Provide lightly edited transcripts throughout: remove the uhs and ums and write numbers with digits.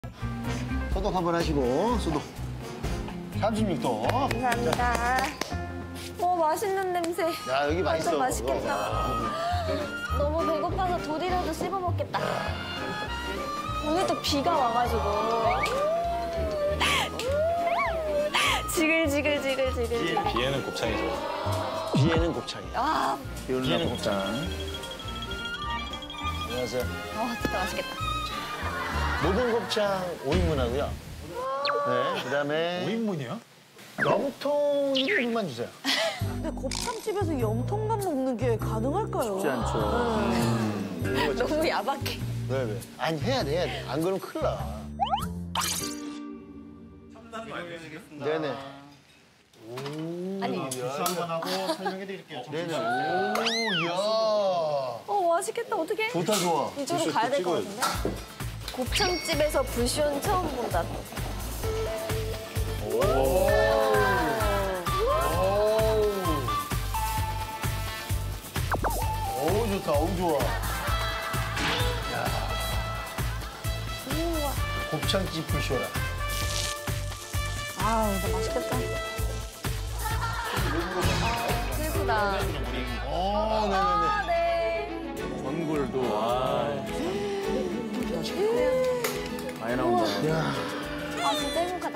소독 한번 하시고, 소독. 36도. 감사합니다. 맛있는 냄새. 야, 여기 맛있어. 완전 맛있겠다. 너무 배고파서 돌이라도 씹어 먹겠다. 오늘 또 비가 와가지고. 지글지글. 비에는 곱창이죠. 비에는 곱창이. 아, 비에는 곱창. 안녕하세요. 진짜 맛있겠다. 모든 곱창 5인분하고요. 네, 그다음에 5인분이요? 염통 1인분만 주세요. 근데 곱창집에서 염통만 먹는 게 가능할까요? 쉽지 않죠. 너무 야박해. 왜? 아니, 해야 돼. 안 그러면 큰일 나. 네네. 아니, 주스 한번 하고 설명해드릴게요. 네네. 오, 이야. 맛있겠다. 어떡해? 좋다, 좋아. 이쪽으로 가야 될 것 같은데? 곱창집에서 부시온 처음 본다. 오, 좋다. 오, 좋아. 야. 곱창집 부셔라. 아우, 나 맛있겠다. 슬프다. 오, 네네네. 네. 전골도 와. 많이 나온다. 야, 진짜 행복하다.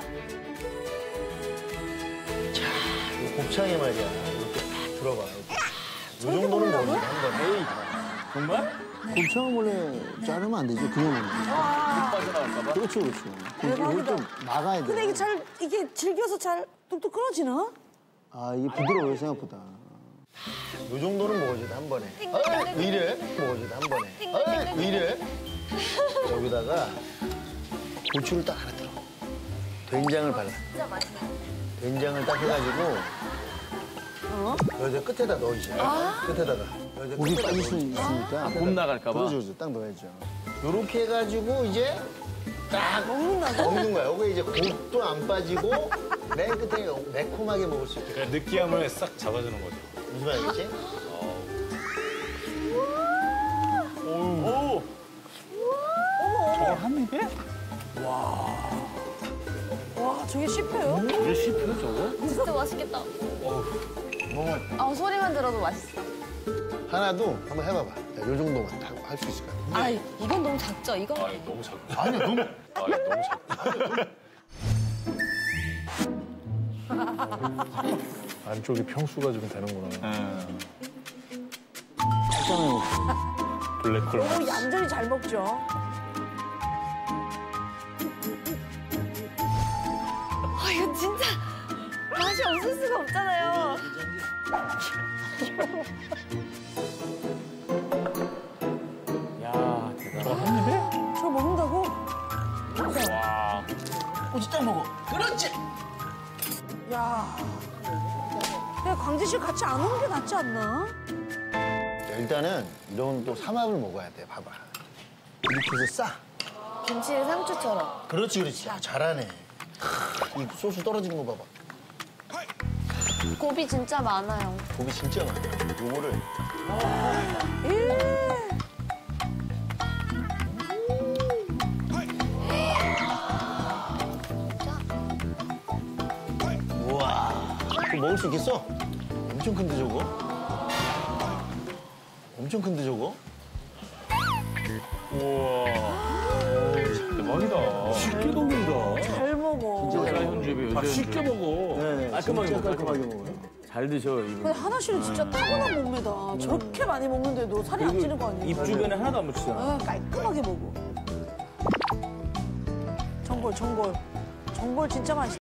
이 곱창이 말이야. 이렇게 딱 들어가. 이 정도는 먹는 한 번에. 정말? 곱창은 원래 자르면 안 되죠. 그냥 먹는 거. 빠져나갈까봐? 그렇죠. 이걸 좀 막아야 돼. 근데 이게 질겨서 잘 뚝뚝 끊어지나? 아, 이게 부드러워요, 생각보다. 이 정도는 먹어줘도 한 번에. 왜 이래? 먹어줘도 한 번에. 왜 이래? 여기다가 고추를 딱 하나 들어. 된장을 발라. 진짜 맛있네. 된장을 딱 해가지고 여기다 끝에다 넣으셔. 끝에다가. 여기다 고기 끝에다 빠질 수 넣으셔. 있으니까. 곰 나갈까봐? 그렇죠. 딱 넣어야죠. 요렇게 해가지고 이제 딱 먹는 거야. 여기 이제 곱도 안 빠지고 맨 끝에 매콤하게 먹을 수 있게. 그냥 느끼함을 싹 잡아주는 거죠. 무슨 말이지? 오! 저걸 한 입에? 와, 저게 씹혀요? 왜 씹혀, 저거? 진짜 맛있겠다. 뭐 소리만 들어도 맛있어. 하나도 한번 해봐봐. 야, 요 정도만 다 할 수 있을 것 같아. 이건 너무 작죠? 이거? 아, 너무 작다. 아니야, 너무. 아, 너무 작다. 안쪽이 평수가 좀 되는구나. 짭짤하게 블랙홀. 너무 얌전히 잘 먹죠. 이거 진짜 맛이 없을 수가 없잖아요. 야, 대단하다. 한 입에? 저거 먹는다고? 와. 고추장 먹어. 그렇지. 야. 근데 광재 씨 같이 안 오는 게 낫지 않나? 일단은 이런 또 삼합을 먹어야 돼. 봐봐. 이렇게 해서 싸. 김치의 상추처럼. 그렇지. 야, 잘하네. 이 소스 떨어지는 거 봐봐. 곱이 진짜 많아요. 곱이 진짜 많아. 요거를 우와. 그거 먹을 수 있겠어? 엄청 큰데 저거? 엄청 큰데 저거? 우와. 대박이다. 쉽게 녹는다. 잘 먹어. 여자 현주입이 아, 쉽게 먹어. 네, 깔끔하게 진짜 먹어. 깔끔하게 먹어요. 잘 드셔, 이분. 근데 하나 씨는 진짜 타고난 몸매다. 저렇게 많이 먹는데도 살이 안 찌는 거 아니에요? 입 주변에 하나도 안 묻히잖아. 깔끔하게 먹어. 전골 진짜 맛있다.